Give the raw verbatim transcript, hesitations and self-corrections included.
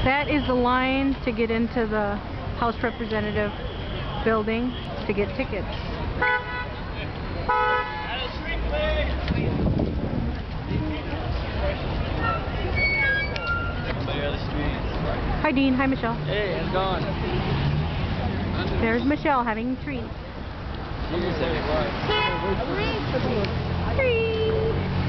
That is the line to get into the House Representative building to get tickets. Hi Dean, hi Michelle. Hey, how's it going? There's Michelle having treats. Cheers, everybody. Treats!